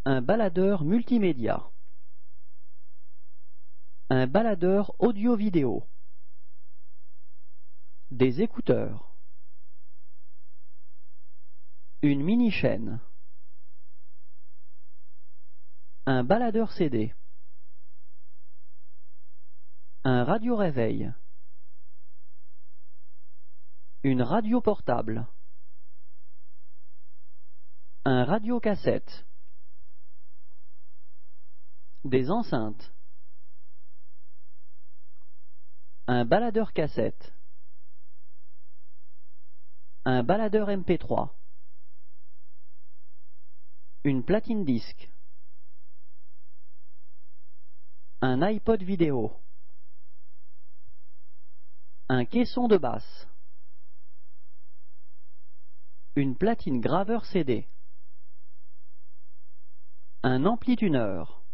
Un baladeur multimédia. Un baladeur audio-vidéo. Des écouteurs. Une mini-chaîne. Un baladeur CD. Un radio-réveil. Une radio portable. Un radio-cassette. Des enceintes. Un baladeur cassette. Un baladeur MP3. Une platine disque. Un iPod vidéo. Un caisson de basse. Une platine graveur CD. Un ampli-tuneur.